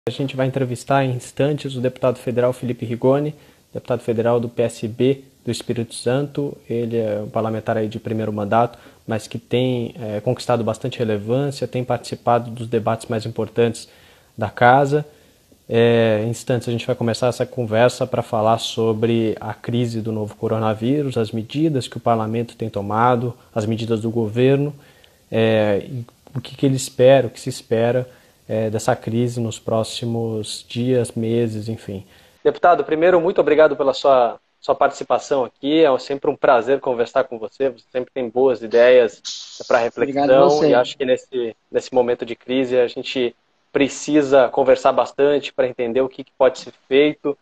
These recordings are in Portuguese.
A gente vai entrevistar em instantes o deputado federal Felipe Rigoni, deputado federal do PSB do Espírito Santo. Ele é um parlamentar aí de primeiro mandato, mas que tem conquistado bastante relevância, tem participado dos debates mais importantes da casa. Em instantes a gente vai começar essa conversa para falar sobre a crise do novo coronavírus, as medidas que o parlamento tem tomado, as medidas do governo, o que ele espera, o que se espera dessa crise nos próximos dias, meses, enfim. Deputado, primeiro, muito obrigado pela sua participação aqui. É sempre um prazer conversar com você. Você sempre tem boas ideias para reflexão e acho que nesse momento de crise a gente precisa conversar bastante para entender o que pode ser feito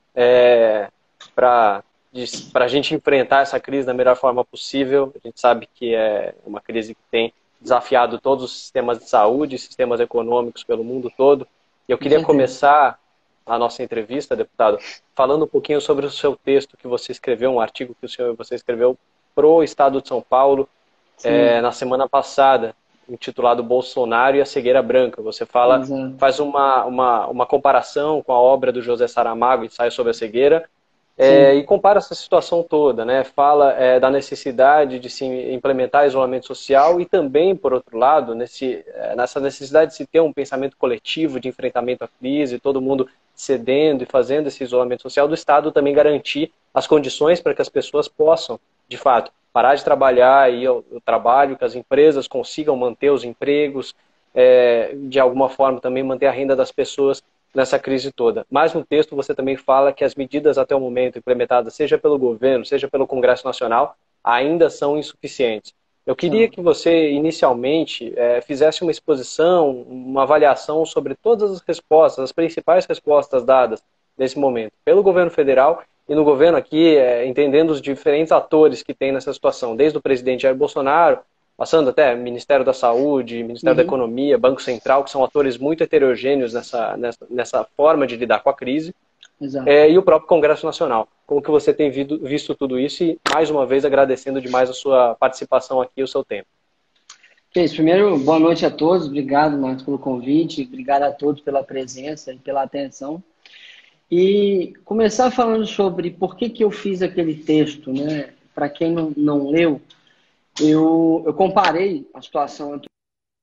para a gente enfrentar essa crise da melhor forma possível. A gente sabe que é uma crise que tem desafiado todos os sistemas de saúde, sistemas econômicos pelo mundo todo. E eu queria começar a nossa entrevista, deputado, falando um pouquinho sobre o seu texto que você escreveu, um artigo que você escreveu pro Estado de São Paulo na semana passada, intitulado Bolsonaro e a Cegueira Branca. Você faz uma comparação com a obra do José Saramago, Ensaio sobre a Cegueira, e compara essa situação toda, né? Fala da necessidade de se implementar isolamento social e também, por outro lado, nessa necessidade de se ter um pensamento coletivo de enfrentamento à crise, todo mundo cedendo e fazendo esse isolamento social, do Estado também garantir as condições para que as pessoas possam, de fato, parar de trabalhar e o trabalho, que as empresas consigam manter os empregos, de alguma forma também manter a renda das pessoas nessa crise toda. Mas no texto você também fala que as medidas até o momento implementadas, seja pelo governo, seja pelo Congresso Nacional, ainda são insuficientes. Eu queria que você, inicialmente, fizesse uma exposição, uma avaliação sobre todas as respostas, as principais respostas dadas nesse momento, pelo governo federal e no governo aqui, entendendo os diferentes atores que tem nessa situação, desde o presidente Jair Bolsonaro, passando até Ministério da Saúde, Ministério da Economia, Banco Central, que são atores muito heterogêneos nessa forma de lidar com a crise, e o próprio Congresso Nacional. Como que você tem visto tudo isso e, mais uma vez, agradecendo demais a sua participação aqui e o seu tempo. Primeiro, boa noite a todos. Obrigado, Marcos, pelo convite. Obrigado a todos pela presença e pela atenção. E começar falando sobre por que eu fiz aquele texto, né? Para quem não leu, eu comparei a situação atual.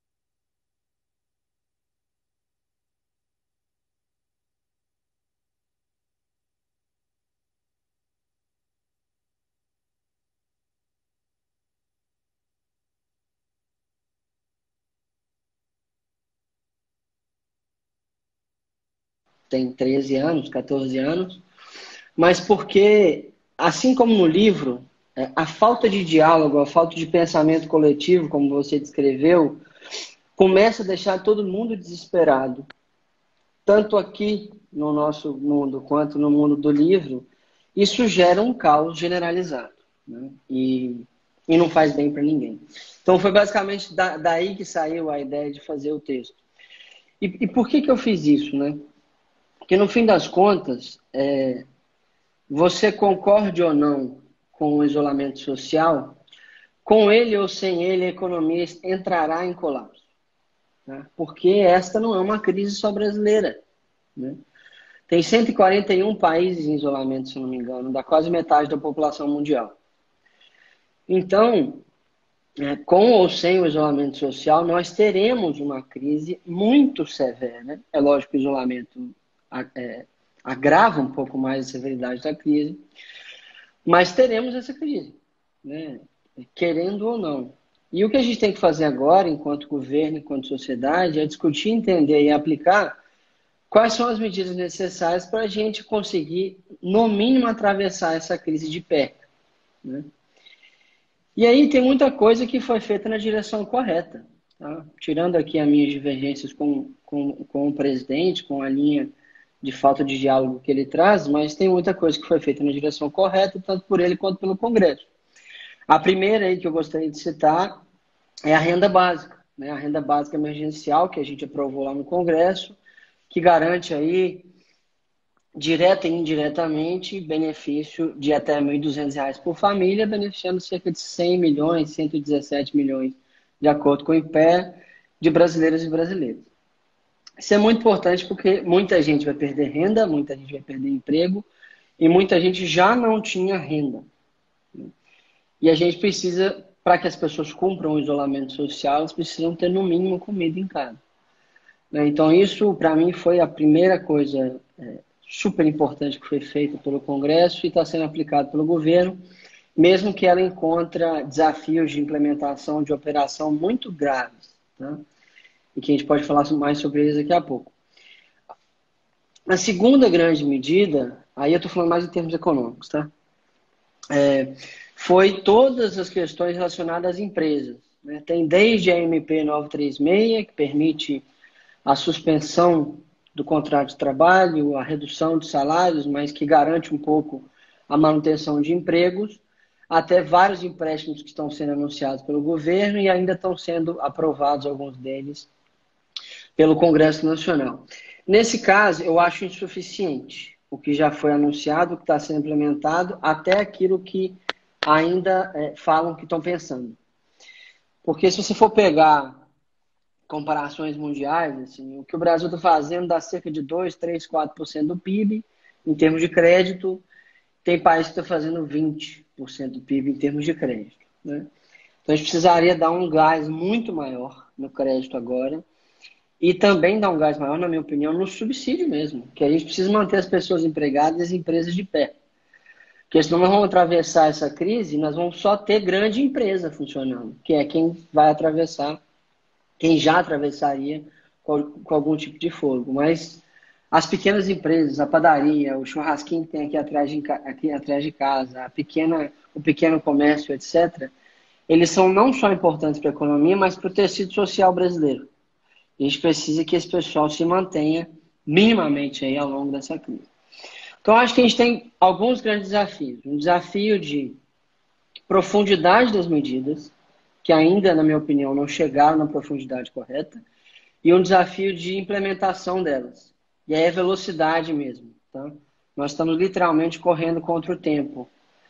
Tem 13 anos, 14 anos, mas porque, assim como no livro, a falta de diálogo, a falta de pensamento coletivo, como você descreveu, começa a deixar todo mundo desesperado. Tanto aqui no nosso mundo quanto no mundo do livro, isso gera um caos generalizado, né? E não faz bem para ninguém. Então foi basicamente daí que saiu a ideia de fazer o texto. E por que eu fiz isso, né? Porque no fim das contas, você concorde ou não com o isolamento social, com ele ou sem ele a economia entrará em colapso. Tá? Porque esta não é uma crise só brasileira, né? Tem 141 países em isolamento, se não me engano, dá quase metade da população mundial. Então, com ou sem o isolamento social, nós teremos uma crise muito severa. É lógico que o isolamento agrava um pouco mais a severidade da crise, mas teremos essa crise, né? Querendo ou não. E o que a gente tem que fazer agora, enquanto governo, enquanto sociedade, é discutir, entender e aplicar quais são as medidas necessárias para a gente conseguir, no mínimo, atravessar essa crise de pé, né? E aí tem muita coisa que foi feita na direção correta. Tá? Tirando aqui as minhas divergências com o presidente, com a linha de falta de diálogo que ele traz, mas tem muita coisa que foi feita na direção correta, tanto por ele quanto pelo Congresso. A primeira aí que eu gostaria de citar é a renda básica, né? A renda básica emergencial que a gente aprovou lá no Congresso, que garante aí, direta e indiretamente, benefício de até R$ 1.200 por família, beneficiando cerca de 100 milhões, 117 milhões, de acordo com o IPEA, de brasileiras e brasileiros. Isso é muito importante porque muita gente vai perder renda, muita gente vai perder emprego e muita gente já não tinha renda. E a gente precisa, para que as pessoas cumpram o isolamento social, elas precisam ter no mínimo comida em casa. Né? Então isso, para mim, foi a primeira coisa super importante que foi feita pelo Congresso e está sendo aplicado pelo governo, mesmo que ela encontre desafios de implementação de operação muito graves. Tá? E que a gente pode falar mais sobre eles daqui a pouco. A segunda grande medida, aí eu estou falando mais em termos econômicos, tá? Foi todas as questões relacionadas às empresas. Né? Tem desde a MP 936, que permite a suspensão do contrato de trabalho, a redução de salários, mas que garante um pouco a manutenção de empregos, até vários empréstimos que estão sendo anunciados pelo governo e ainda estão sendo aprovados, alguns deles, pelo Congresso Nacional. Nesse caso, eu acho insuficiente o que já foi anunciado, o que está sendo implementado, até aquilo que ainda falam que estão pensando. Porque se você for pegar comparações mundiais, assim, o que o Brasil está fazendo dá cerca de 2, 3, 4% do PIB em termos de crédito. Tem país que está fazendo 20% do PIB em termos de crédito. Né? Então a gente precisaria dar um gás muito maior no crédito agora e também dar um gás maior, na minha opinião, no subsídio mesmo, que a gente precisa manter as pessoas empregadas e as empresas de pé. Porque senão nós vamos atravessar essa crise e nós vamos só ter grande empresa funcionando, que é quem vai atravessar, quem já atravessaria com algum tipo de fogo. Mas as pequenas empresas, a padaria, o churrasquinho que tem aqui atrás de casa, o pequeno comércio, etc., eles são não só importantes para a economia, mas para o tecido social brasileiro. A gente precisa que esse pessoal se mantenha minimamente aí ao longo dessa crise. Então, acho que a gente tem alguns grandes desafios. Um desafio de profundidade das medidas, que ainda, na minha opinião, não chegaram na profundidade correta, e um desafio de implementação delas. E aí é velocidade mesmo. Tá? Nós estamos literalmente correndo contra o tempo.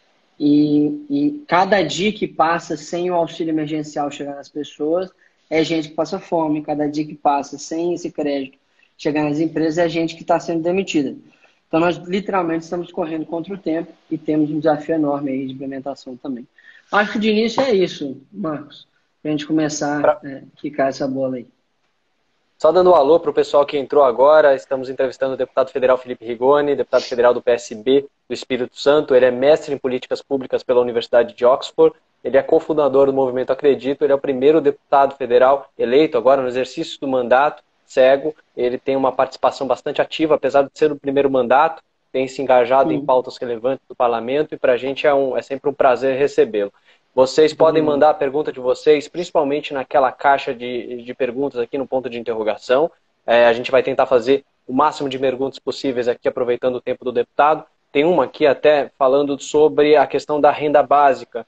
E cada dia que passa sem o auxílio emergencial chegar nas pessoas, é gente que passa fome. Cada dia que passa sem esse crédito chegar nas empresas, é gente que está sendo demitida. Então, nós literalmente estamos correndo contra o tempo e temos um desafio enorme aí de implementação também. Acho que de início é isso, Marcos, para a gente começar a quicar essa bola aí. Só dando um alô para o pessoal que entrou agora, estamos entrevistando o deputado federal Felipe Rigoni, deputado federal do PSB do Espírito Santo. Ele é mestre em políticas públicas pela Universidade de Oxford, ele é cofundador do Movimento Acredito, ele é o primeiro deputado federal eleito agora no exercício do mandato, cego. Ele tem uma participação bastante ativa, apesar de ser o primeiro mandato, tem se engajado em pautas relevantes do parlamento e para a gente é sempre um prazer recebê-lo. Vocês podem mandar a pergunta de vocês, principalmente naquela caixa de perguntas aqui no ponto de interrogação. A gente vai tentar fazer o máximo de perguntas possíveis aqui, aproveitando o tempo do deputado. Tem uma aqui até falando sobre a questão da renda básica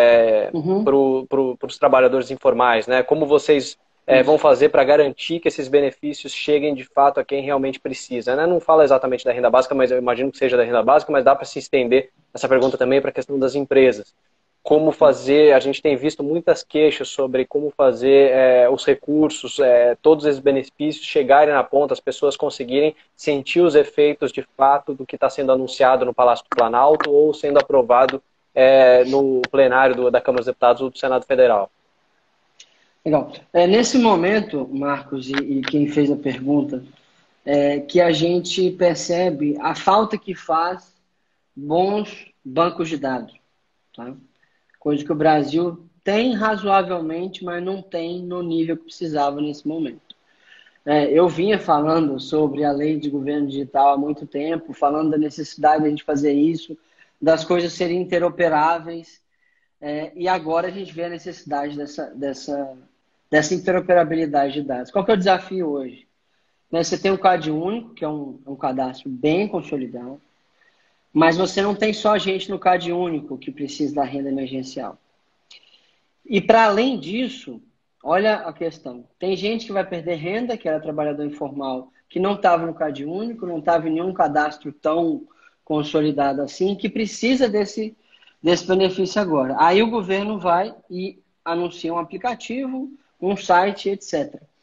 para os trabalhadores informais, né? Como vocês vão fazer para garantir que esses benefícios cheguem de fato a quem realmente precisa, né? Não fala exatamente da renda básica, mas eu imagino que seja da renda básica, mas dá para se estender essa pergunta também para a questão das empresas. Como fazer, a gente tem visto muitas queixas sobre como fazer os recursos, todos esses benefícios chegarem na ponta, as pessoas conseguirem sentir os efeitos de fato do que está sendo anunciado no Palácio do Planalto ou sendo aprovado no plenário da Câmara dos Deputados ou do Senado Federal. Legal. Nesse momento, Marcos, e quem fez a pergunta, que a gente percebe a falta que faz bons bancos de dados, tá? Coisa que o Brasil tem razoavelmente, mas não tem no nível que precisava nesse momento. Eu vinha falando sobre a lei de governo digital há muito tempo, falando da necessidade de a gente fazer isso, das coisas serem interoperáveis, e agora a gente vê a necessidade dessa interoperabilidade de dados. Qual que é o desafio hoje? Você tem um CAD único, que é um cadastro bem consolidado, mas você não tem só gente no CAD único que precisa da renda emergencial. E para além disso, olha a questão. Tem gente que vai perder renda, que era trabalhador informal, que não estava no CAD único, não estava em nenhum cadastro tão consolidado assim, que precisa desse benefício agora. Aí o governo vai e anuncia um aplicativo, um site, etc.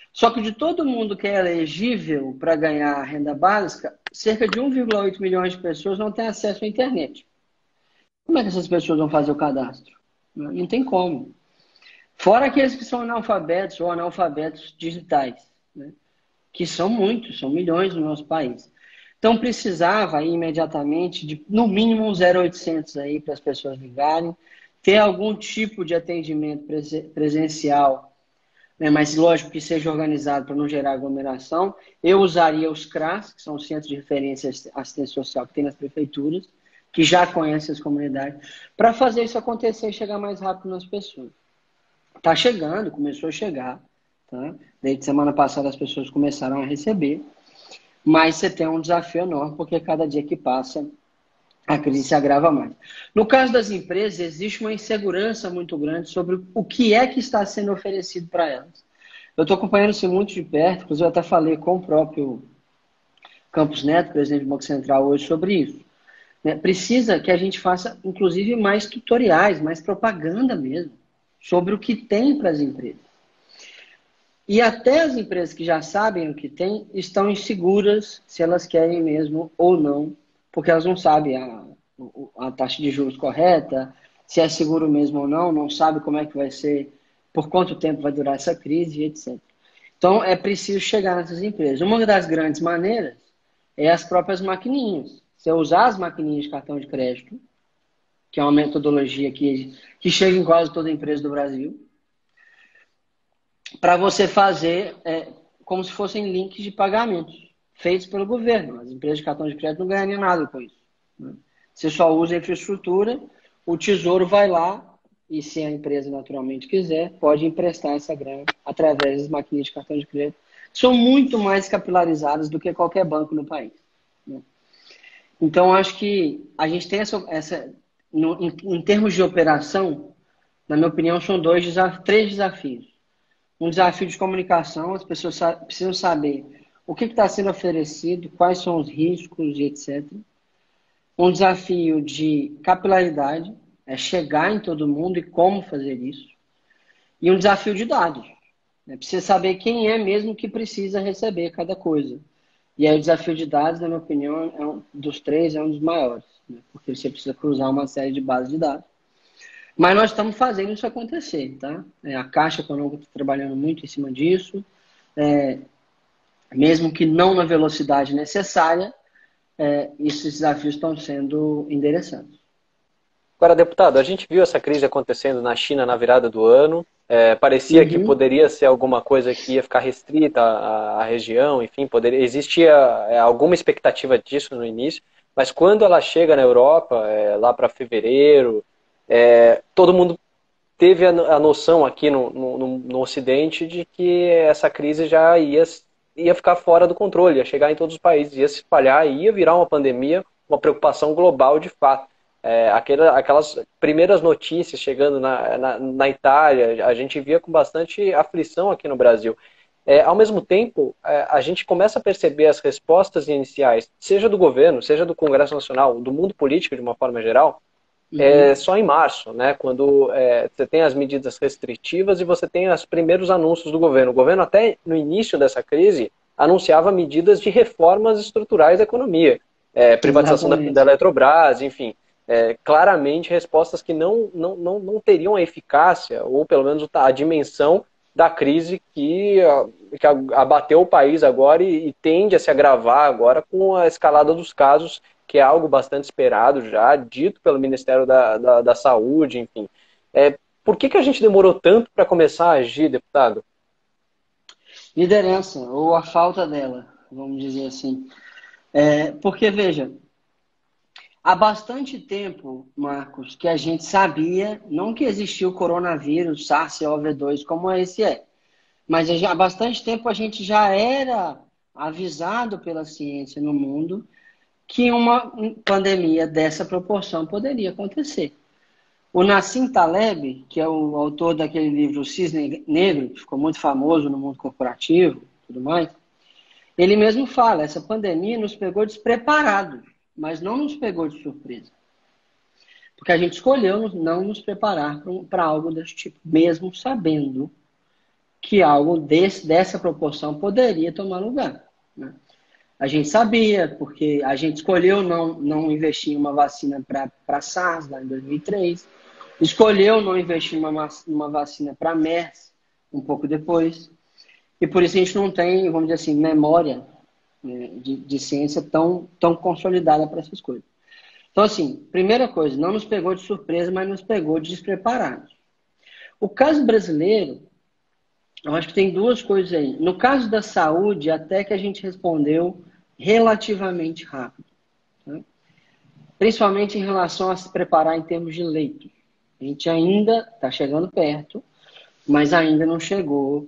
Só que de todo mundo que é elegível para ganhar a renda básica, cerca de 1,8 milhões de pessoas não têm acesso à internet. Como é que essas pessoas vão fazer o cadastro? Não tem como. Fora aqueles que são analfabetos ou analfabetos digitais, né? Que são muitos, são milhões no nosso país. Então precisava aí, imediatamente de no mínimo um 0800 aí para as pessoas ligarem, ter algum tipo de atendimento presencial, né? Mas lógico que seja organizado para não gerar aglomeração. Eu usaria os CRAS, que são os Centros de Referência e Assistência Social que tem nas prefeituras, que já conhecem as comunidades, para fazer isso acontecer e chegar mais rápido nas pessoas. Está chegando, começou a chegar, tá? Desde semana passada as pessoas começaram a receber, mas você tem um desafio enorme, porque cada dia que passa a crise se agrava mais. No caso das empresas, existe uma insegurança muito grande sobre o que é que está sendo oferecido para elas. Eu estou acompanhando isso muito de perto, inclusive eu até falei com o próprio Campos Neto, presidente do Banco Central, hoje sobre isso. Né? Precisa que a gente faça, inclusive, mais tutoriais, mais propaganda mesmo, sobre o que tem para as empresas. E até as empresas que já sabem o que tem estão inseguras se elas querem mesmo ou não, porque elas não sabem a taxa de juros correta, se é seguro mesmo ou não sabem como é que vai ser, por quanto tempo vai durar essa crise, etc. Então é preciso chegar nessas empresas. Uma das grandes maneiras é as próprias maquininhas. Você usar as maquininhas de cartão de crédito, que é uma metodologia que chega em quase toda empresa do Brasil, para você fazer como se fossem links de pagamentos feitos pelo governo. As empresas de cartão de crédito não ganhariam nada com isso, né? Você só usa a infraestrutura, o Tesouro vai lá e, se a empresa naturalmente quiser, pode emprestar essa grana através das maquininhas de cartão de crédito, que são muito mais capilarizadas do que qualquer banco no país, né? Então, acho que a gente tem em termos de operação, na minha opinião, são três desafios. Um desafio de comunicação, as pessoas precisam saber o que está sendo oferecido, quais são os riscos e etc. Um desafio de capilaridade, é chegar em todo mundo e como fazer isso. E um desafio de dados, né? Precisa saber quem é mesmo que precisa receber cada coisa. E aí o desafio de dados, na minha opinião, dos três, é um dos maiores, né? Porque você precisa cruzar uma série de bases de dados. Mas nós estamos fazendo isso acontecer, tá? A Caixa Econômica está trabalhando muito em cima disso, mesmo que não na velocidade necessária, esses desafios estão sendo endereçados. Agora, deputado, a gente viu essa crise acontecendo na China na virada do ano. Parecia que poderia ser alguma coisa que ia ficar restrita à região, enfim, existia alguma expectativa disso no início, mas quando ela chega na Europa, lá para fevereiro, todo mundo teve a noção aqui no Ocidente de que essa crise já ia ficar fora do controle, ia chegar em todos os países, ia se espalhar, ia virar uma pandemia, uma preocupação global de fato. Aquelas primeiras notícias chegando na Itália, a gente via com bastante aflição aqui no Brasil. Ao mesmo tempo, a gente começa a perceber as respostas iniciais, seja do governo, seja do Congresso Nacional, do mundo político de uma forma geral, só em março, né, quando você tem as medidas restritivas e você tem os primeiros anúncios do governo. O governo, até no início dessa crise, anunciava medidas de reformas estruturais da economia, privatização da Eletrobras, enfim. Claramente respostas que não teriam a eficácia, ou pelo menos a dimensão da crise que abateu o país agora e tende a se agravar agora com a escalada dos casos, que é algo bastante esperado já, dito pelo Ministério da Saúde, enfim. Por que a gente demorou tanto para começar a agir, deputado? Liderança, ou a falta dela, vamos dizer assim. Porque, veja, há bastante tempo, Marcos, que a gente sabia, não que existia o coronavírus, SARS-CoV-2, como esse mas há bastante tempo a gente já era avisado pela ciência no mundo que uma pandemia dessa proporção poderia acontecer. O Nassim Taleb, que é o autor daquele livro Cisne Negro, que ficou muito famoso no mundo corporativo e tudo mais, ele mesmo fala, essa pandemia nos pegou despreparados, mas não nos pegou de surpresa. Porque a gente escolheu não nos preparar para algo desse tipo, mesmo sabendo que algo dessa proporção poderia tomar lugar, né? A gente sabia, porque a gente escolheu não investir em uma vacina para SARS lá em 2003, escolheu não investir em uma vacina para MERS um pouco depois, e por isso a gente não tem, vamos dizer assim, memória, né, de ciência tão consolidada para essas coisas. Então, assim, primeira coisa, não nos pegou de surpresa, mas nos pegou despreparados. O caso brasileiro, eu acho que tem duas coisas aí. No caso da saúde, até que a gente respondeu relativamente rápido, né? Principalmente em relação a se preparar em termos de leitos. A gente ainda está chegando perto, mas ainda não chegou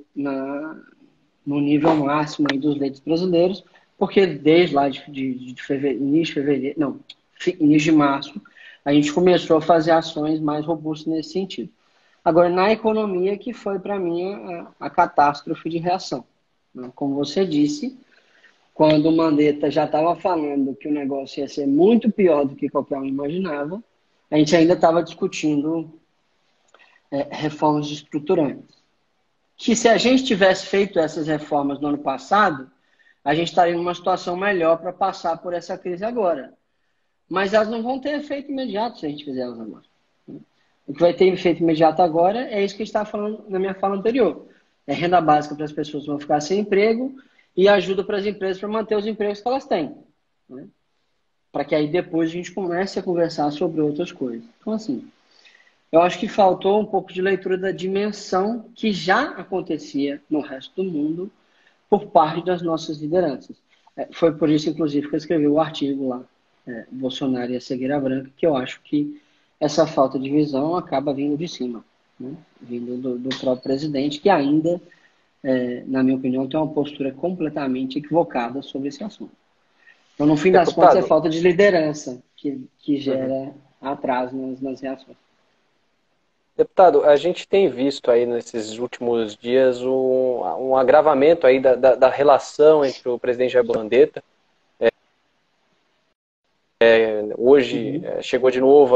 no nível máximo aí dos leitos brasileiros, porque desde lá de fevereiro, início de fevereiro, não, início de março, a gente começou a fazer ações mais robustas nesse sentido. Agora, na economia, que foi para mim a catástrofe de reação, né? Como você disse, quando o Mandetta já estava falando que o negócio ia ser muito pior do que qualquer um imaginava, a gente ainda estava discutindo reformas estruturantes. Que se a gente tivesse feito essas reformas no ano passado, a gente estaria numa situação melhor para passar por essa crise agora. Mas elas não vão ter efeito imediato se a gente fizer elas agora. O que vai ter efeito imediato agora é isso que a gente estava falando na minha fala anterior. É renda básica para as pessoas que vão ficar sem emprego e ajuda para as empresas para manter os empregos que elas têm, né? Para que aí depois a gente comece a conversar sobre outras coisas. Então, assim, eu acho que faltou um pouco de leitura da dimensão que já acontecia no resto do mundo por parte das nossas lideranças. Foi por isso, inclusive, que eu escrevi o artigo lá, Bolsonaro e a Cegueira Branca, que eu acho que essa falta de visão acaba vindo de cima, né? Vindo do próprio presidente, que ainda, na minha opinião, tem uma postura completamente equivocada sobre esse assunto. Então, no fim das contas, é falta de liderança que gera atraso nas reações. Deputado, a gente tem visto aí nesses últimos dias um agravamento aí da relação entre o presidente Jair Mandetta. Hoje chegou de novo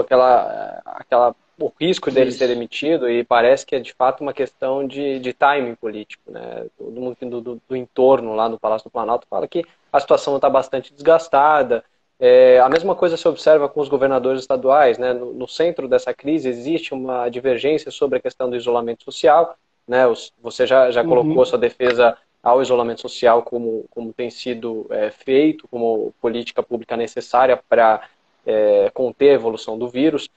o risco dele ser demitido e parece que é de fato uma questão de timing político, né? Todo mundo do entorno lá no Palácio do Planalto fala que a situação está bastante desgastada. A mesma coisa se observa com os governadores estaduais, né? No centro dessa crise existe uma divergência sobre a questão do isolamento social, né? Você já colocou sua defesa ao isolamento social como tem sido feito, como política pública necessária para conter a evolução do vírus.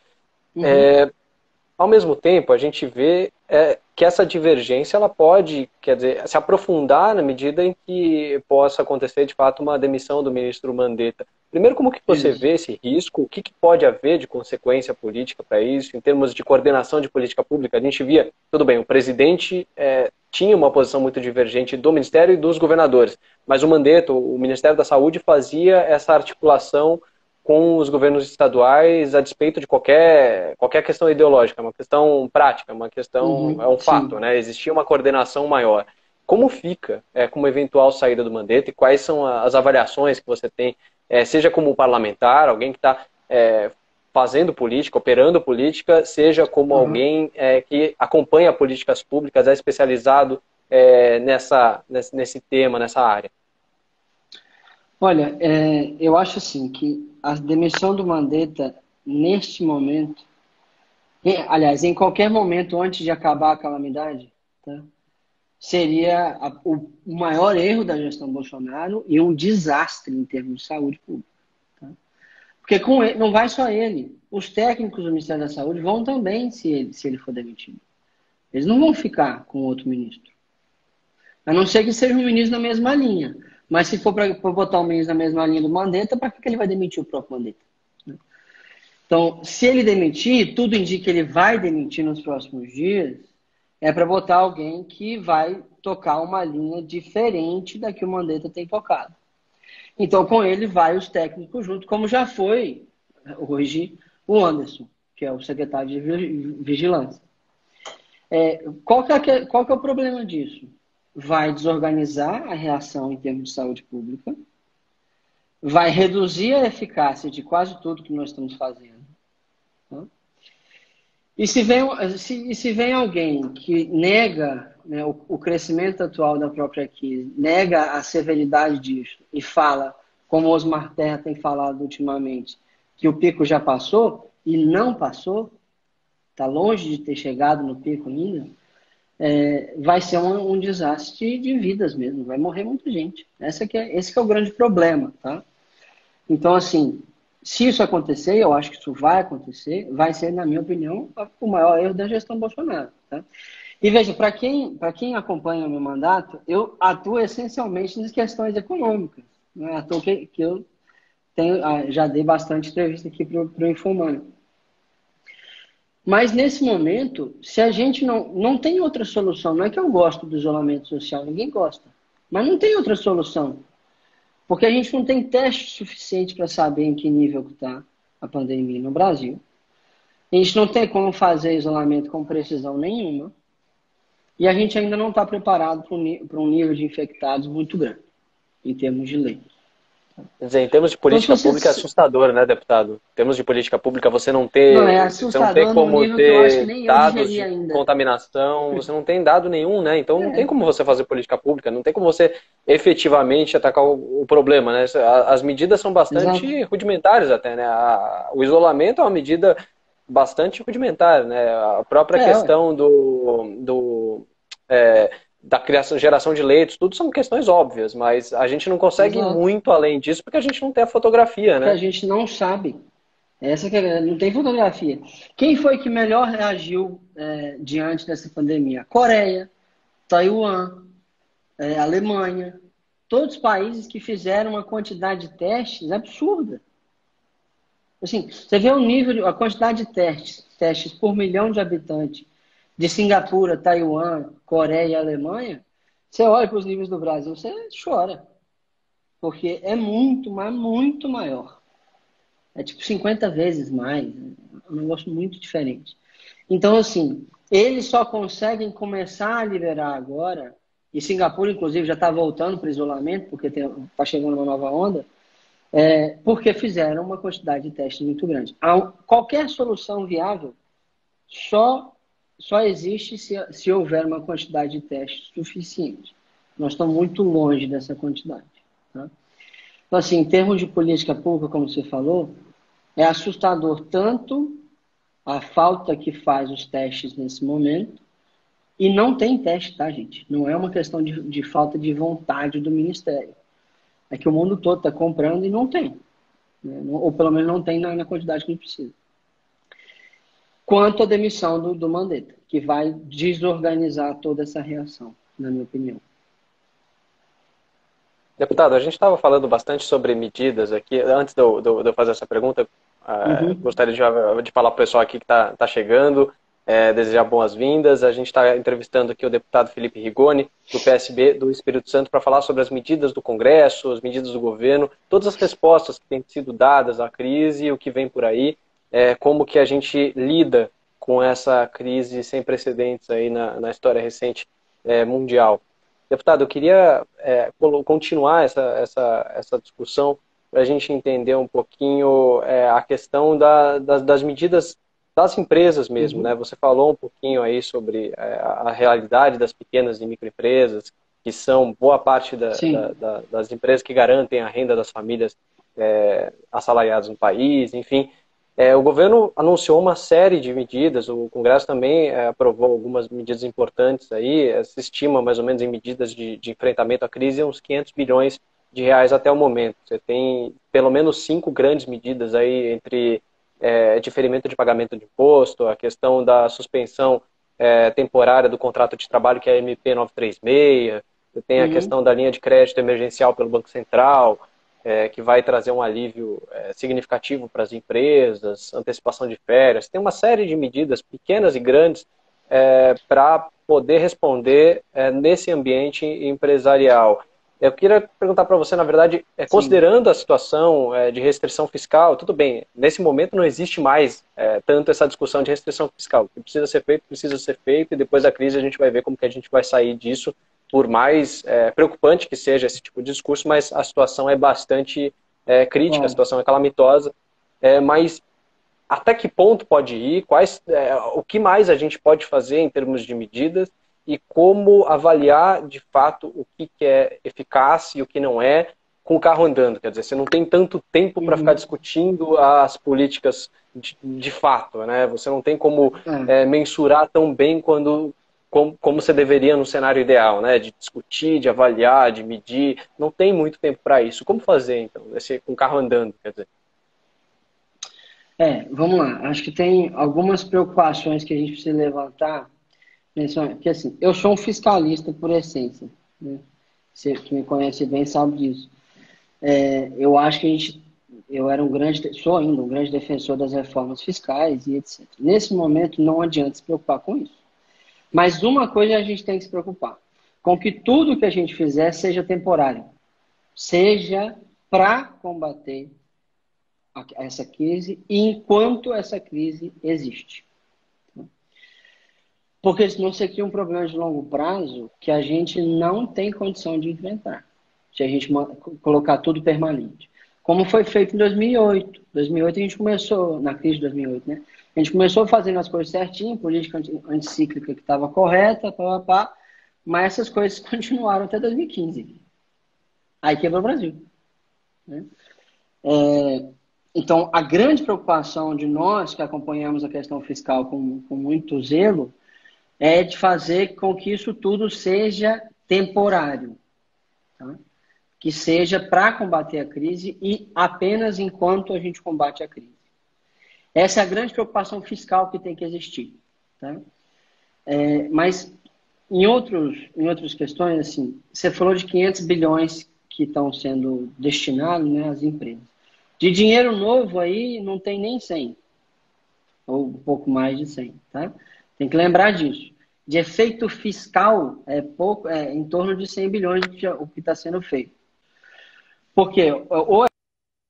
Ao mesmo tempo, a gente vê que essa divergência ela pode, quer dizer, se aprofundar na medida em que possa acontecer, de fato, uma demissão do ministro Mandetta. Primeiro, como que você vê esse risco? O que pode haver de consequência política para isso, em termos de coordenação de política pública? A gente via, tudo bem, o presidente tinha uma posição muito divergente do Ministério e dos governadores, mas o Mandetta, o Ministério da Saúde, fazia essa articulação com os governos estaduais a despeito de qualquer questão ideológica, é uma questão prática, uma questão, é um fato, né? Existia uma coordenação maior. Como fica com uma eventual saída do Mandetta e quais são as avaliações que você tem, seja como parlamentar, alguém que está fazendo política, operando política, seja como alguém que acompanha políticas públicas, é especializado nesse tema, nessa área? Olha, eu acho assim que a demissão do Mandetta, neste momento, aliás, em qualquer momento antes de acabar a calamidade, tá, seria o maior erro da gestão Bolsonaro e um desastre em termos de saúde pública. Tá? Porque com ele, não vai só ele. Os técnicos do Ministério da Saúde vão também se ele for demitido. Eles não vão ficar com outro ministro. A não ser que seja um ministro na mesma linha. Mas se for para botar o ministro na mesma linha do Mandetta, para que ele vai demitir o próprio Mandetta? Então, se ele demitir, tudo indica que ele vai demitir nos próximos dias, é para botar alguém que vai tocar uma linha diferente da que o Mandetta tem tocado. Então, com ele, vai os técnicos junto, como já foi hoje o Anderson, que é o secretário de Vigilância. Qual que é o problema disso? Vai desorganizar a reação em termos de saúde pública, vai reduzir a eficácia de quase tudo que nós estamos fazendo. Tá? E se vem alguém que nega né, o crescimento atual da própria crise nega a severidade disso e fala, como Osmar Terra tem falado ultimamente, que o pico já passou e não passou, está longe de ter chegado no pico ainda, vai ser um desastre de vidas mesmo, vai morrer muita gente. Esse que é o grande problema, tá? Então, assim, se isso acontecer, eu acho que isso vai acontecer, vai ser, na minha opinião, o maior erro da gestão Bolsonaro, tá? E veja, para quem acompanha o meu mandato, eu atuo essencialmente nas questões econômicas. Não é à toa que eu já dei bastante entrevista aqui para o Infomani. Mas nesse momento, se a gente não tem outra solução, não é que eu gosto do isolamento social, ninguém gosta, mas não tem outra solução. Porque a gente não tem teste suficiente para saber em que nível está a pandemia no Brasil. A gente não tem como fazer isolamento com precisão nenhuma. E a gente ainda não está preparado para um nível de infectados muito grande, em termos de lei. Quer dizer, em termos de política pública é assustador, né, deputado? Em termos de política pública, você não ter como ter dados de contaminação, você não tem dado nenhum, né? Então não tem como você fazer política pública, não tem como você efetivamente atacar o problema, né? As medidas são bastante rudimentares até, né? O isolamento é uma medida bastante rudimentar, né? A própria questão da geração de leitos, tudo são questões óbvias, mas a gente não consegue ir muito além disso porque a gente não tem a fotografia, né? Porque a gente não sabe. Não tem fotografia. Quem foi que melhor reagiu diante dessa pandemia? Coreia, Taiwan, Alemanha. Todos os países que fizeram uma quantidade de testes absurda. Assim, você vê a quantidade de testes por milhão de habitantes de Singapura, Taiwan, Coreia e Alemanha, você olha para os níveis do Brasil, você chora. Porque é muito, mas muito maior. É tipo 50 vezes mais. É um negócio muito diferente. Então, assim, eles só conseguem começar a liberar agora, e Singapura, inclusive, já está voltando para o isolamento, porque está chegando uma nova onda, porque fizeram uma quantidade de testes muito grande. Qualquer solução viável só existe se houver uma quantidade de testes suficiente. Nós estamos muito longe dessa quantidade. Tá? Então, assim, em termos de política pública, como você falou, é assustador tanto a falta que faz os testes nesse momento, e não tem teste, tá, gente? Não é uma questão de falta de vontade do Ministério. É que o mundo todo está comprando e não tem. Né? Ou pelo menos não tem na quantidade que a gente precisa. Quanto à demissão do Mandetta, que vai desorganizar toda essa reação, na minha opinião. Deputado, a gente estava falando bastante sobre medidas aqui. Antes de eu fazer essa pergunta, gostaria de falar para o pessoal aqui que está chegando, desejar boas-vindas. A gente está entrevistando aqui o deputado Felipe Rigoni, do PSB do Espírito Santo, para falar sobre as medidas do Congresso, as medidas do governo, todas as respostas que têm sido dadas à crise e o que vem por aí. Como que a gente lida com essa crise sem precedentes aí na história recente mundial. Deputado, eu queria continuar essa discussão para a gente entender um pouquinho a questão das medidas das empresas mesmo, né? Você falou um pouquinho aí sobre a realidade das pequenas e microempresas, que são boa parte das empresas que garantem a renda das famílias assalariadas no país, enfim. O governo anunciou uma série de medidas, o Congresso também aprovou algumas medidas importantes aí, se estima mais ou menos em medidas de enfrentamento à crise uns 500 bilhões de reais até o momento. Você tem pelo menos 5 grandes medidas aí entre diferimento de pagamento de imposto, a questão da suspensão temporária do contrato de trabalho, que é a MP 936, você tem a questão da linha de crédito emergencial pelo Banco Central, que vai trazer um alívio significativo para as empresas, antecipação de férias. Tem uma série de medidas pequenas e grandes para poder responder nesse ambiente empresarial. Eu queria perguntar para você, na verdade, considerando a situação de restrição fiscal, tudo bem, nesse momento não existe mais tanto essa discussão de restrição fiscal. O que precisa ser feito, e depois da crise a gente vai ver como que a gente vai sair disso, por mais preocupante que seja esse tipo de discurso, mas a situação é bastante crítica, a situação é calamitosa, mas até que ponto pode ir, o que mais a gente pode fazer em termos de medidas, e como avaliar de fato o que é eficaz e o que não é com o carro andando. Quer dizer, você não tem tanto tempo para ficar discutindo as políticas de fato, né? Você não tem como mensurar tão bem como você deveria no cenário ideal, né? De discutir, de avaliar, de medir. Não tem muito tempo para isso. Como fazer, então, com o carro andando, quer dizer? Vamos lá. Acho que tem algumas preocupações que a gente precisa levantar. Porque, assim, eu sou um fiscalista por essência, né? Você que me conhece bem sabe disso. Eu acho que eu era sou ainda um grande defensor das reformas fiscais e etc. Nesse momento, não adianta se preocupar com isso. Mas uma coisa a gente tem que se preocupar, com que tudo que a gente fizer seja temporário, seja para combater essa crise e enquanto essa crise existe. Porque senão você cria um problema de longo prazo que a gente não tem condição de enfrentar, se a gente colocar tudo permanente. Como foi feito em 2008. 2008 a gente começou, na crise de 2008, né? A gente começou fazendo as coisas certinho, política anticíclica que estava correta, mas essas coisas continuaram até 2015. Aí quebrou o Brasil, né? Então, a grande preocupação de nós que acompanhamos a questão fiscal com muito zelo é de fazer com que isso tudo seja temporário, tá? Que seja para combater a crise e apenas enquanto a gente combate a crise. Essa é a grande preocupação fiscal que tem que existir, tá? Mas em outras questões, assim, você falou de 500 bilhões que estão sendo destinados, né, às empresas. De dinheiro novo aí não tem nem 100, ou um pouco mais de 100, tá? Tem que lembrar disso. De efeito fiscal, é em torno de 100 bilhões o que está sendo feito. Porque ou é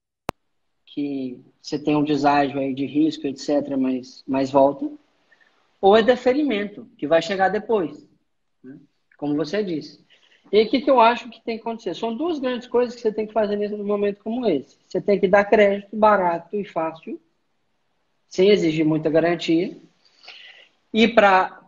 que você tem um deságio aí de risco, etc., mas volta, ou é deferimento, que vai chegar depois, né? Como você disse. E o que eu acho que tem que acontecer? São duas grandes coisas que você tem que fazer num momento como esse. Você tem que dar crédito barato e fácil, sem exigir muita garantia. E para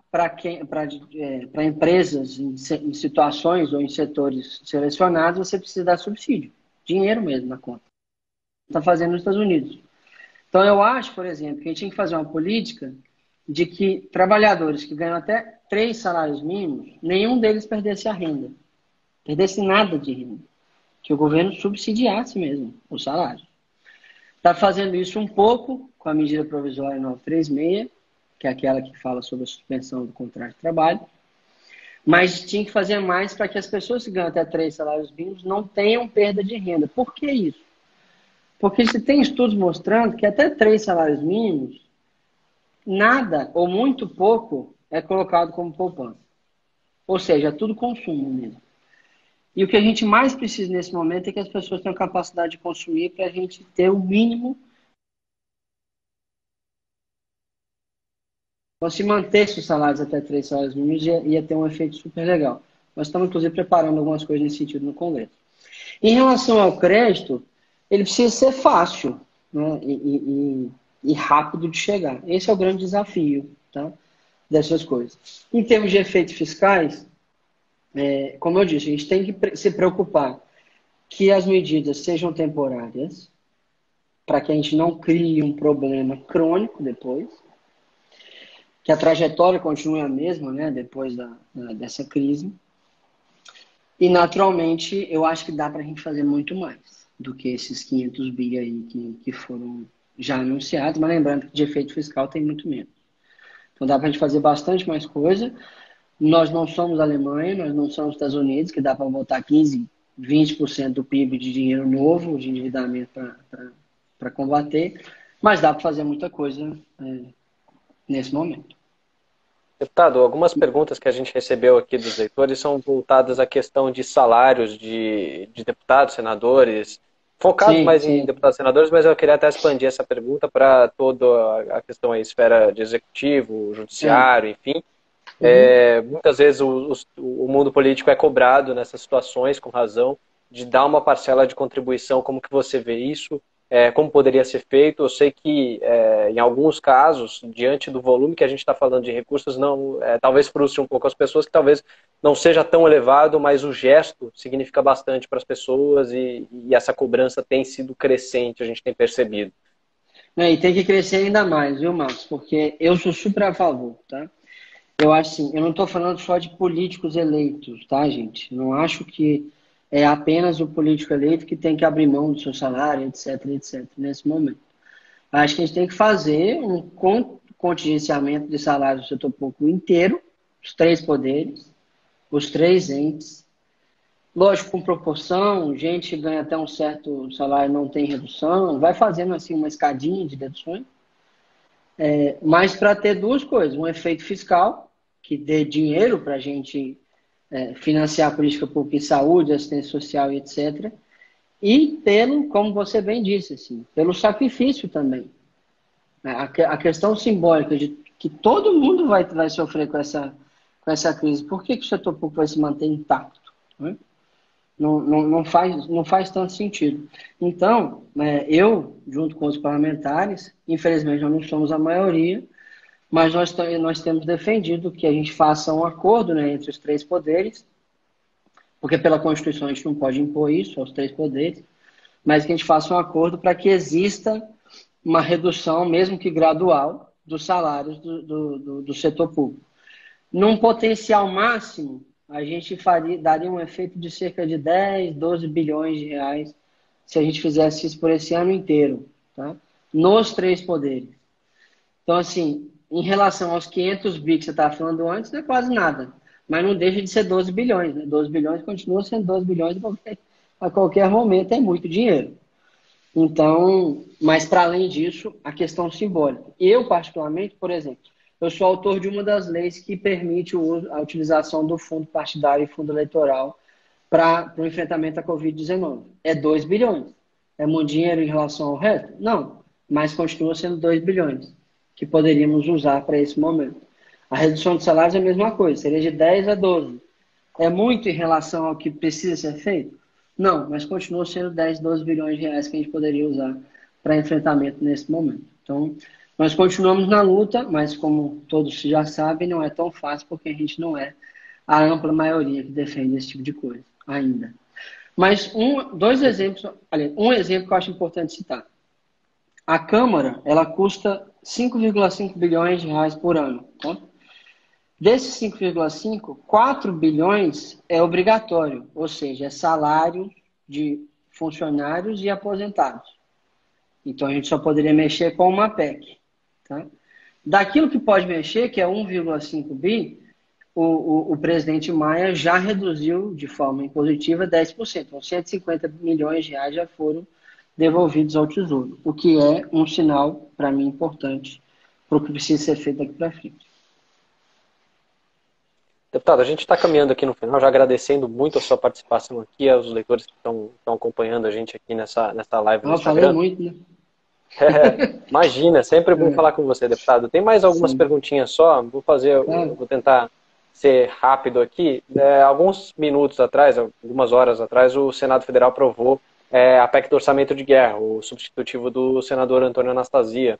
empresas em situações ou em setores selecionados, você precisa dar subsídio. Dinheiro mesmo na conta. Está fazendo nos Estados Unidos. Então, eu acho, por exemplo, que a gente tinha que fazer uma política de que trabalhadores que ganham até 3 salários mínimos, nenhum deles perdesse a renda. Perdesse nada de renda. Que o governo subsidiasse mesmo o salário. Está fazendo isso um pouco com a medida provisória 936, que é aquela que fala sobre a suspensão do contrato de trabalho, mas tinha que fazer mais para que as pessoas que ganham até 3 salários mínimos não tenham perda de renda. Por que isso? Porque se tem estudos mostrando que até 3 salários mínimos, nada ou muito pouco é colocado como poupança. Ou seja, é tudo consumo mesmo. E o que a gente mais precisa nesse momento é que as pessoas tenham capacidade de consumir para a gente ter o mínimo. Então, se mantesse os salários até 3 salários mínimos, ia ter um efeito super legal. Nós estamos, inclusive, preparando algumas coisas nesse sentido no Congresso. Em relação ao crédito, ele precisa ser fácil, né, e rápido de chegar. Esse é o grande desafio, tá, dessas coisas. Em termos de efeitos fiscais, como eu disse, a gente tem que se preocupar que as medidas sejam temporárias, para que a gente não crie um problema crônico depois, que a trajetória continue a mesma, né, depois dessa crise. E, naturalmente, eu acho que dá para a gente fazer muito mais do que esses 500 bi aí que foram já anunciados, mas lembrando que de efeito fiscal tem muito menos. Então dá para a gente fazer bastante mais coisa. Nós não somos a Alemanha, nós não somos os Estados Unidos, que dá para botar 15, 20% do PIB de dinheiro novo, de endividamento para combater, mas dá para fazer muita coisa nesse momento. Deputado, algumas perguntas que a gente recebeu aqui dos leitores são voltadas à questão de salários de deputados, senadores, focados mais em deputados e senadores, mas eu queria até expandir essa pergunta para toda a questão aí, esfera de executivo, judiciário, enfim. Muitas vezes o mundo político é cobrado nessas situações, com razão, de dar uma parcela de contribuição. Como que você vê isso? como poderia ser feito. Eu sei que, em alguns casos, diante do volume que a gente está falando de recursos, não, talvez frustre um pouco as pessoas, que talvez não seja tão elevado, mas o gesto significa bastante para as pessoas e essa cobrança tem sido crescente, a gente tem percebido. E tem que crescer ainda mais, viu, Marcos? Porque eu sou super a favor, tá? Eu acho assim, eu não estou falando só de políticos eleitos, tá, gente? Não acho que é apenas o político eleito que tem que abrir mão do seu salário, etc, etc, nesse momento. Acho que a gente tem que fazer um contingenciamento de salário do setor público inteiro, os três poderes, os três entes. Lógico, com proporção, gente que ganha até um certo salário não tem redução, vai fazendo assim uma escadinha de deduções, mas para ter duas coisas, um efeito fiscal, que dê dinheiro para a gente financiar a política pública em saúde, assistência social e etc., e pelo, como você bem disse, assim, pelo sacrifício também. A questão simbólica de que todo mundo vai sofrer com essa crise. Por que o setor público vai se manter intacto? Né? Não faz tanto sentido. Então, eu, junto com os parlamentares, infelizmente nós não somos a maioria, mas nós temos defendido que a gente faça um acordo, né, entre os três poderes, porque pela Constituição a gente não pode impor isso aos três poderes, mas que a gente faça um acordo para que exista uma redução, mesmo que gradual, dos salários do setor público. Num potencial máximo, a gente daria um efeito de cerca de 10, 12 bilhões de reais se a gente fizesse isso por esse ano inteiro, tá? Nos três poderes. Então, assim, em relação aos 500 bi que você estava falando antes, não é quase nada. Mas não deixa de ser 12 bilhões. Né? 12 bilhões continua sendo 12 bilhões a qualquer momento, é muito dinheiro. Então, mas para além disso, a questão simbólica. Eu, particularmente, por exemplo, eu sou autor de uma das leis que permite a utilização do fundo partidário e fundo eleitoral para o enfrentamento à Covid-19. É 2 bilhões. É muito dinheiro em relação ao resto? Não, mas continua sendo 2 bilhões que poderíamos usar para esse momento. A redução de salários é a mesma coisa, seria de 10 a 12. É muito em relação ao que precisa ser feito? Não, mas continua sendo 10, 12 bilhões de reais que a gente poderia usar para enfrentamento nesse momento. Então, nós continuamos na luta, mas como todos já sabem, não é tão fácil porque a gente não é a ampla maioria que defende esse tipo de coisa ainda. Mas um exemplo que eu acho importante citar. A Câmara, ela custa 5,5 bilhões de reais por ano. Tá? Desses 5,5, 4 bilhões é obrigatório, ou seja, é salário de funcionários e aposentados. Então, a gente só poderia mexer com uma PEC. Tá? Daquilo que pode mexer, que é 1,5 bi, o presidente Maia já reduziu de forma impositiva 10%. Então, 150 milhões de reais já foram devolvidos ao Tesouro, o que é um sinal, para mim, importante para o que precisa ser feito daqui para frente. Deputado, a gente está caminhando aqui no final, já agradecendo muito a sua participação aqui, aos leitores que estão acompanhando a gente aqui nessa live no Instagram. Eu falei muito, né? Imagina, sempre bom falar com você, deputado. Tem mais algumas perguntinhas só, vou tentar ser rápido aqui. Alguns minutos atrás, algumas horas atrás, o Senado Federal aprovou a PEC do Orçamento de Guerra, o substitutivo do senador Antônio Anastasia.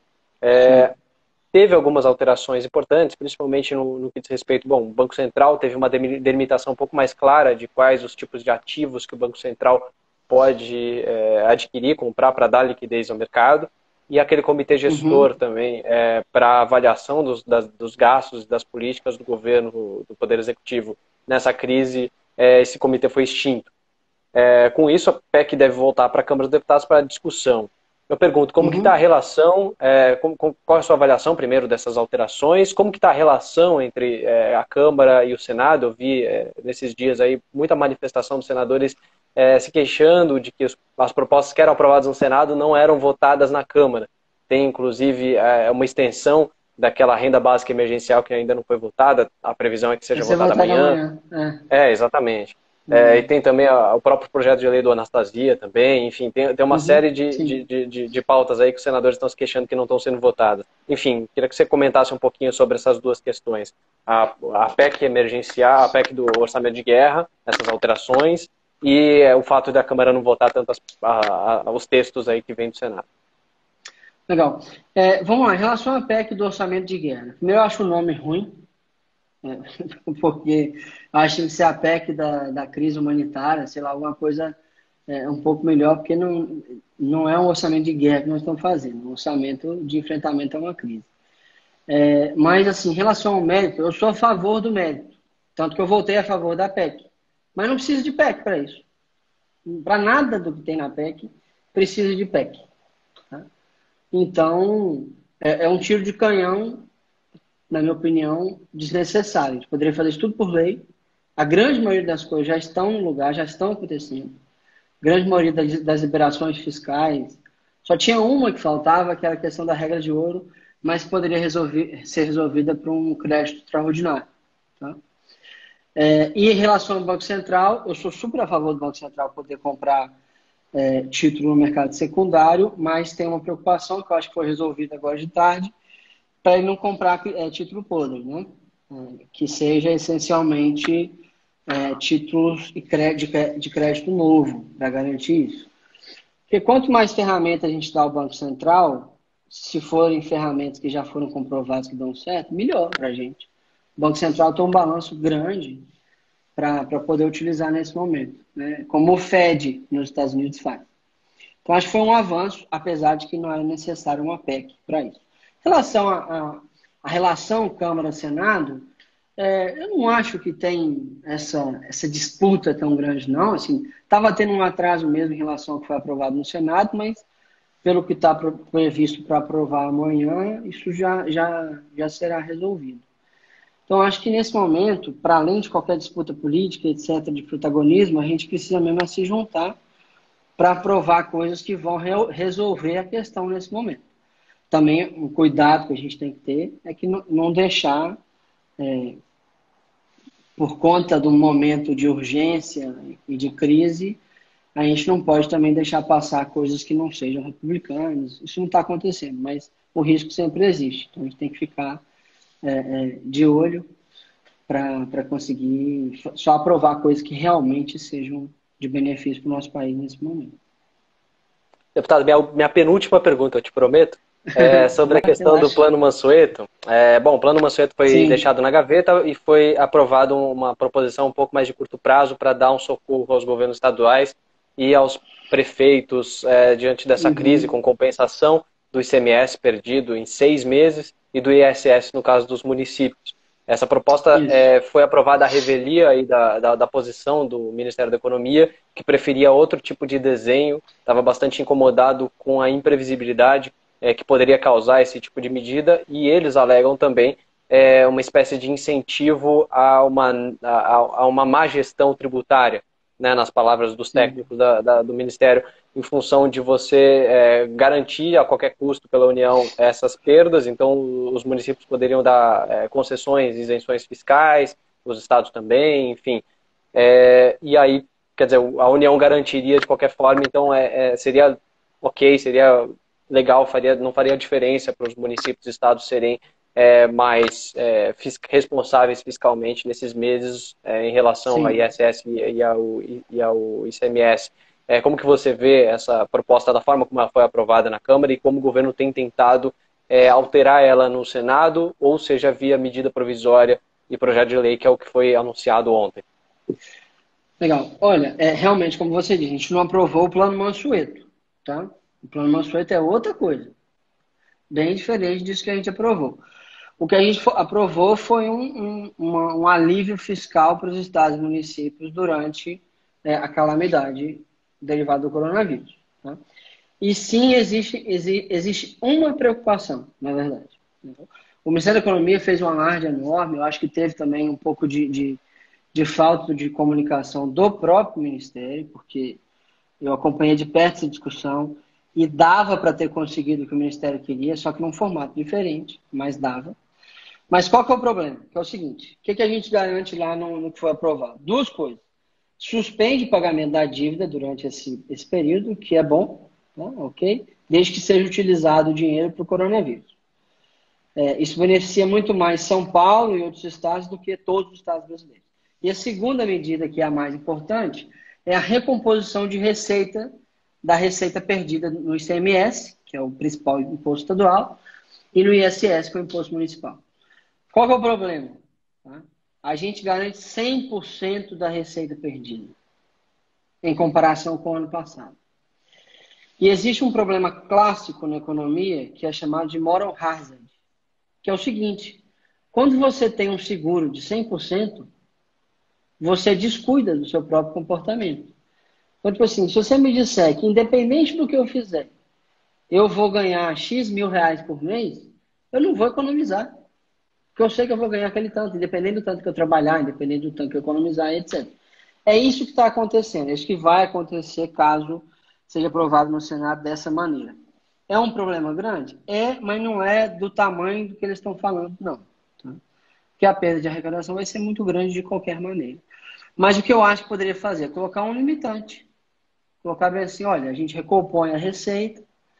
Teve algumas alterações importantes, principalmente no que diz respeito... Bom, o Banco Central teve uma delimitação um pouco mais clara de quais os tipos de ativos que o Banco Central pode adquirir, comprar para dar liquidez ao mercado. E aquele comitê gestor também para avaliação dos gastos e das políticas do governo, do Poder Executivo nessa crise, esse comitê foi extinto. Com isso, a PEC deve voltar para a Câmara dos Deputados para discussão. Eu pergunto, como que está a relação, qual é a sua avaliação primeiro dessas alterações, como que está a relação entre a Câmara e o Senado? Eu vi nesses dias aí muita manifestação dos senadores se queixando de que as propostas que eram aprovadas no Senado não eram votadas na Câmara. Tem inclusive uma extensão daquela renda básica emergencial que ainda não foi votada, a previsão é que seja votada amanhã. Exatamente. E tem também o próprio projeto de lei do Anastasia também, enfim, tem uma série de pautas aí que os senadores estão se queixando que não estão sendo votadas. Enfim, queria que você comentasse um pouquinho sobre essas duas questões. A PEC emergencial, a PEC do orçamento de guerra, essas alterações, e o fato da Câmara não votar tanto os textos aí que vem do Senado. Legal. Vamos lá, em relação à PEC do orçamento de guerra. Primeiro, eu acho o nome ruim, porque eu acho que tem que ser a PEC da crise humanitária, sei lá, alguma coisa um pouco melhor, porque não é um orçamento de guerra que nós estamos fazendo, é um orçamento de enfrentamento a uma crise. Mas, assim, em relação ao mérito, eu sou a favor do mérito, tanto que eu votei a favor da PEC. Mas não precisa de PEC para isso. Para nada do que tem na PEC, precisa de PEC. Tá? Então, é um tiro de canhão, na minha opinião, desnecessário. A gente poderia fazer isso tudo por lei. A grande maioria das coisas já estão no lugar, já estão acontecendo. A grande maioria das liberações fiscais. Só tinha uma que faltava, que era a questão da regra de ouro, mas que poderia ser resolvida por um crédito extraordinário. Tá? E em relação ao Banco Central, eu sou super a favor do Banco Central poder comprar título no mercado secundário, mas tem uma preocupação que eu acho que foi resolvida agora de tarde, para ele não comprar título podre, né? Que seja essencialmente títulos de crédito novo, para garantir isso. Porque quanto mais ferramentas a gente dá ao Banco Central, se forem ferramentas que já foram comprovadas que dão certo, melhor para a gente. O Banco Central tem um balanço grande para poder utilizar nesse momento, né? Como o Fed nos Estados Unidos faz. Então, acho que foi um avanço, apesar de que não era necessário uma PEC para isso. Em relação à relação Câmara-Senado, eu não acho que tem essa disputa tão grande, não. Assim, estava tendo um atraso mesmo em relação ao que foi aprovado no Senado, mas pelo que está previsto para aprovar amanhã, isso já será resolvido. Então, acho que nesse momento, para além de qualquer disputa política, etc., de protagonismo, a gente precisa mesmo se juntar para aprovar coisas que vão resolver a questão nesse momento. Também, o cuidado que a gente tem que ter é que não deixar, por conta do momento de urgência e de crise, a gente não pode também deixar passar coisas que não sejam republicanas. Isso não está acontecendo, mas o risco sempre existe. Então, a gente tem que ficar de olho para conseguir só aprovar coisas que realmente sejam de benefício para o nosso país nesse momento. Deputado, minha penúltima pergunta, eu te prometo, é sobre a questão do Plano Mansueto. Bom, o Plano Mansueto foi Sim. deixado na gaveta e foi aprovado uma proposição um pouco mais de curto prazo para dar um socorro aos governos estaduais e aos prefeitos diante dessa crise, com compensação do ICMS perdido em 6 meses e do ISS no caso dos municípios. Essa proposta foi aprovada à revelia aí da posição do Ministério da Economia, que preferia outro tipo de desenho, estava bastante incomodado com a imprevisibilidade que poderia causar esse tipo de medida, e eles alegam também uma espécie de incentivo a uma má gestão tributária, né, nas palavras dos técnicos do Ministério, em função de você garantir a qualquer custo pela União essas perdas. Então os municípios poderiam dar concessões, isenções fiscais, os estados também, enfim. E aí, quer dizer, a União garantiria de qualquer forma, então seria ok, seria legal, não faria diferença para os municípios e estados serem mais responsáveis fiscalmente nesses meses em relação ao ISS e ao ICMS. Como que você vê essa proposta da forma como ela foi aprovada na Câmara e como o governo tem tentado alterar ela no Senado, ou seja, via medida provisória e projeto de lei, que é o que foi anunciado ontem? Legal. Olha, realmente, como você disse, a gente não aprovou o Plano Mansueto, tá? O Plano Mansueto é outra coisa, bem diferente disso que a gente aprovou. O que a gente aprovou foi um alívio fiscal para os estados e municípios durante a calamidade derivada do coronavírus. Tá? E sim, existe uma preocupação, na verdade. O Ministério da Economia fez um alarde enorme, eu acho que teve também um pouco de falta de comunicação do próprio Ministério, porque eu acompanhei de perto essa discussão e dava para ter conseguido o que o Ministério queria, só que num formato diferente, mas dava. Mas qual que é o problema? Que é o seguinte, o que a gente garante lá no que foi aprovado? Duas coisas. Suspende o pagamento da dívida durante esse período, que é bom, tá? Ok? Desde que seja utilizado o dinheiro para o coronavírus. Isso beneficia muito mais São Paulo e outros estados do que todos os estados brasileiros. E a segunda medida, que é a mais importante, é a recomposição de receita, da receita perdida no ICMS, que é o principal imposto estadual, e no ISS, que é o imposto municipal. Qual que é o problema? Tá? A gente garante 100% da receita perdida, em comparação com o ano passado. E existe um problema clássico na economia, que é chamado de moral hazard, que é o seguinte: quando você tem um seguro de 100%, você descuida do seu próprio comportamento. Então, tipo assim, se você me disser que independente do que eu fizer, eu vou ganhar X mil reais por mês, eu não vou economizar. Porque eu sei que eu vou ganhar aquele tanto, independente do tanto que eu trabalhar, independente do tanto que eu economizar, etc. É isso que está acontecendo, é isso que vai acontecer caso seja aprovado no Senado dessa maneira. É um problema grande? É, mas não é do tamanho do que eles estão falando, não. Tá? Porque a perda de arrecadação vai ser muito grande de qualquer maneira. Mas o que eu acho que poderia fazer é colocar um limitante. Colocar bem assim, olha, a gente recompõe a receita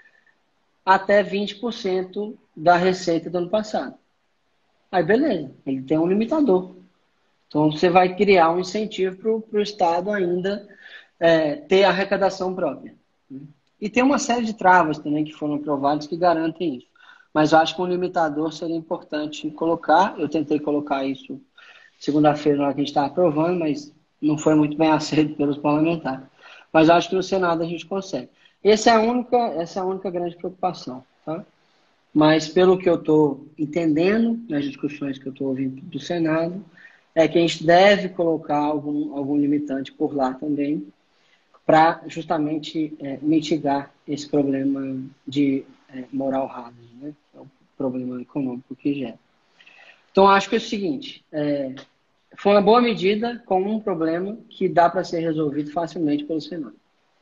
até 20% da receita do ano passado. Aí beleza, ele tem um limitador. Então você vai criar um incentivo para o Estado ainda ter arrecadação própria. E tem uma série de travas também que foram aprovadas que garantem isso. Mas eu acho que um limitador seria importante colocar. Eu tentei colocar isso segunda-feira na hora que a gente estava aprovando, mas não foi muito bem aceito pelos parlamentares. Mas eu acho que no Senado a gente consegue. Essa é a única grande preocupação. Tá? Mas pelo que eu estou entendendo nas discussões que eu estou ouvindo do Senado, é que a gente deve colocar algum limitante por lá também, para justamente mitigar esse problema de moral hazard, né? Que é o problema econômico que gera. Então, acho que é o seguinte, foi uma boa medida com um problema que dá para ser resolvido facilmente pelo Senado.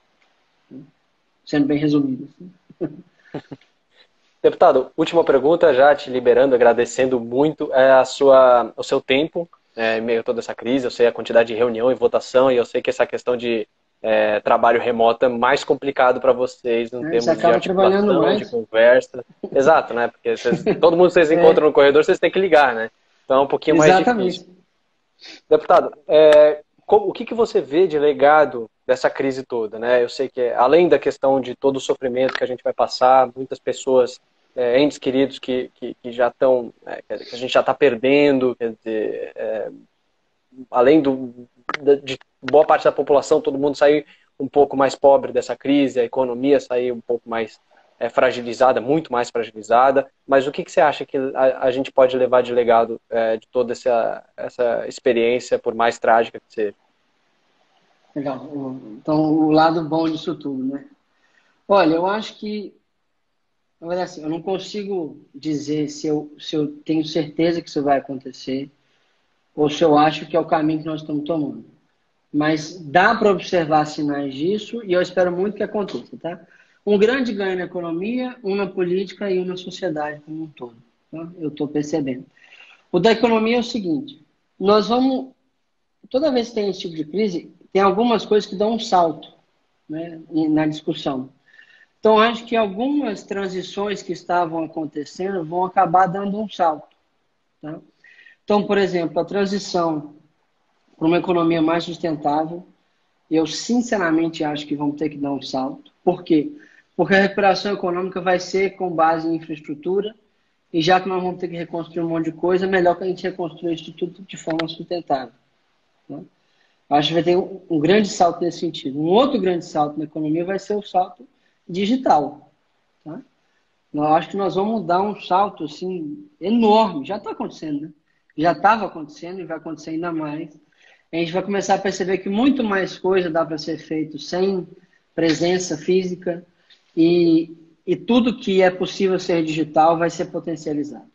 Sendo bem resumido. Assim. Deputado, última pergunta, já te liberando, agradecendo muito o seu tempo em meio a toda essa crise. Eu sei a quantidade de reunião e votação, e eu sei que essa questão de trabalho remoto é mais complicado para vocês em termos de articulação, de conversa. Exato, né? Porque todo mundo que vocês encontram no corredor, vocês têm que ligar, né? Então é um pouquinho mais difícil. Deputado, o que você vê de legado dessa crise toda, né? Eu sei que além da questão de todo o sofrimento que a gente vai passar, muitas pessoas, entes queridos que já estão, que a gente já está perdendo, quer dizer, além de boa parte da população, todo mundo sair um pouco mais pobre dessa crise, a economia sair um pouco mais fragilizada, muito mais fragilizada, mas o que você acha que a gente pode levar de legado de toda essa experiência, por mais trágica que seja? Legal. Então, o lado bom disso tudo, né? Olha, eu acho que, na verdade, assim, eu não consigo dizer se eu tenho certeza que isso vai acontecer ou se eu acho que é o caminho que nós estamos tomando. Mas dá para observar sinais disso e eu espero muito que aconteça, tá? Um grande ganho na economia, um na política e um na sociedade como um todo. Tá? Eu estou percebendo. O da economia é o seguinte, nós vamos... Toda vez que tem esse tipo de crise, tem algumas coisas que dão um salto, né, na discussão. Então, acho que algumas transições que estavam acontecendo vão acabar dando um salto. Tá? Então, por exemplo, a transição para uma economia mais sustentável, eu sinceramente acho que vamos ter que dar um salto. Por quê? Porque a recuperação econômica vai ser com base em infraestrutura, e já que nós vamos ter que reconstruir um monte de coisa, é melhor que a gente reconstrua isso tudo de forma sustentável. Né? Acho que vai ter um grande salto nesse sentido. Um outro grande salto na economia vai ser o salto digital. Tá? Eu acho que nós vamos dar um salto assim, enorme. Já está acontecendo, né? Já estava acontecendo e vai acontecer ainda mais. A gente vai começar a perceber que muito mais coisa dá para ser feito sem presença física e tudo que é possível ser digital vai ser potencializado.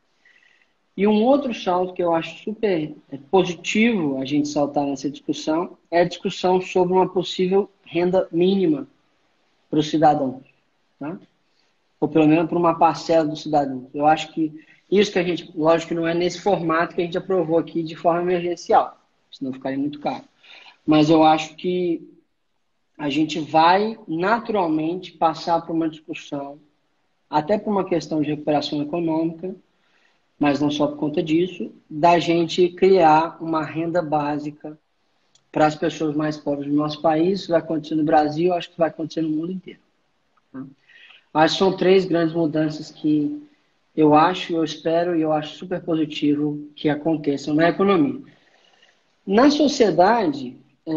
E um outro salto que eu acho super positivo a gente saltar nessa discussão é a discussão sobre uma possível renda mínima para os cidadãos. Tá? Ou pelo menos para uma parcela dos cidadãos. Eu acho que isso que a gente, lógico que não é nesse formato que a gente aprovou aqui de forma emergencial, senão ficaria muito caro. Mas eu acho que a gente vai naturalmente passar por uma discussão, até por uma questão de recuperação econômica, mas não só por conta disso, da gente criar uma renda básica para as pessoas mais pobres do nosso país. Isso vai acontecer no Brasil, acho que vai acontecer no mundo inteiro. Tá? Mas são três grandes mudanças que eu acho, eu espero e eu acho super positivo que aconteçam na economia. Na sociedade,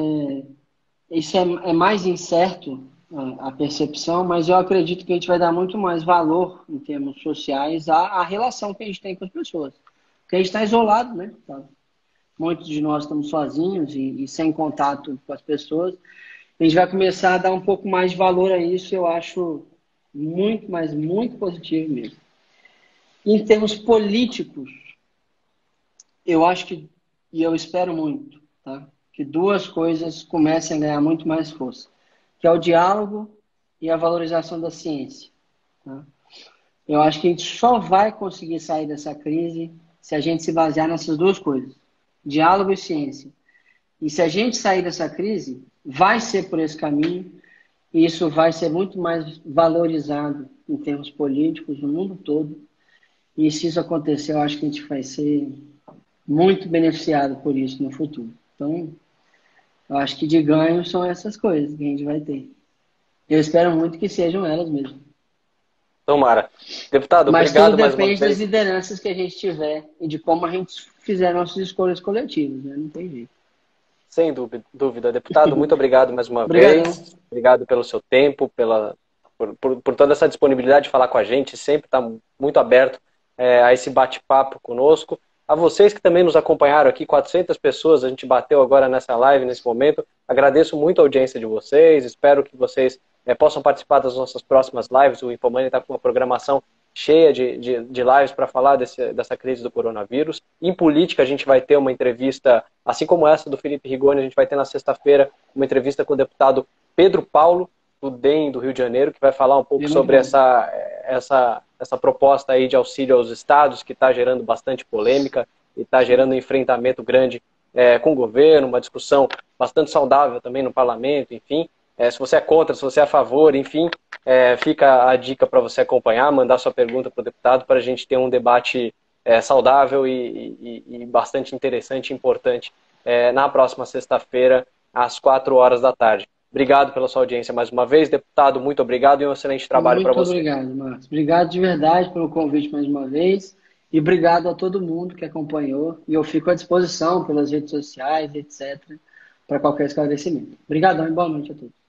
isso é mais incerto, a percepção, mas eu acredito que a gente vai dar muito mais valor em termos sociais à relação que a gente tem com as pessoas. Porque a gente está isolado, né? Muitos de nós estamos sozinhos e sem contato com as pessoas. A gente vai começar a dar um pouco mais de valor a isso, eu acho muito, mas muito positivo mesmo. Em termos políticos, eu acho que, e eu espero muito, tá? Que duas coisas comecem a ganhar muito mais força, que é o diálogo e a valorização da ciência. Tá? Eu acho que a gente só vai conseguir sair dessa crise se a gente se basear nessas duas coisas, diálogo e ciência. E se a gente sair dessa crise, vai ser por esse caminho, e isso vai ser muito mais valorizado em termos políticos no mundo todo. E se isso acontecer, eu acho que a gente vai ser muito beneficiado por isso no futuro. Então, eu acho que de ganho são essas coisas que a gente vai ter. Eu espero muito que sejam elas mesmo. Tomara. Deputado, Mas tudo obrigado mais uma depende das vez. lideranças que a gente tiver e de como a gente fizer nossas escolhas coletivas, né? Não tem jeito. Sem dúvida. Deputado, muito obrigado mais uma Obrigadão. vez. Obrigado pelo seu tempo, por toda essa disponibilidade de falar com a gente. Sempre está muito aberto a esse bate-papo conosco. A vocês que também nos acompanharam aqui, 400 pessoas, a gente bateu agora nessa live, nesse momento. Agradeço muito a audiência de vocês. Espero que vocês possam participar das nossas próximas lives. O Infomani está com uma programação cheia de lives para falar dessa crise do coronavírus. Em política, a gente vai ter uma entrevista, assim como essa do Felipe Rigoni, a gente vai ter na sexta-feira uma entrevista com o deputado Pedro Paulo, do DEM do Rio de Janeiro, que vai falar um pouco sobre essa proposta aí de auxílio aos estados, que está gerando bastante polêmica e está gerando um enfrentamento grande com o governo, uma discussão bastante saudável também no parlamento, enfim. Se você é contra, se você é a favor, enfim, fica a dica para você acompanhar, mandar sua pergunta para o deputado para a gente ter um debate saudável e bastante interessante e importante na próxima sexta-feira, às 4 horas da tarde. Obrigado pela sua audiência mais uma vez, deputado, muito obrigado e um excelente trabalho para você. Muito obrigado, Marcos. Obrigado de verdade pelo convite mais uma vez e obrigado a todo mundo que acompanhou e eu fico à disposição pelas redes sociais, etc., para qualquer esclarecimento. Obrigadão e boa noite a todos.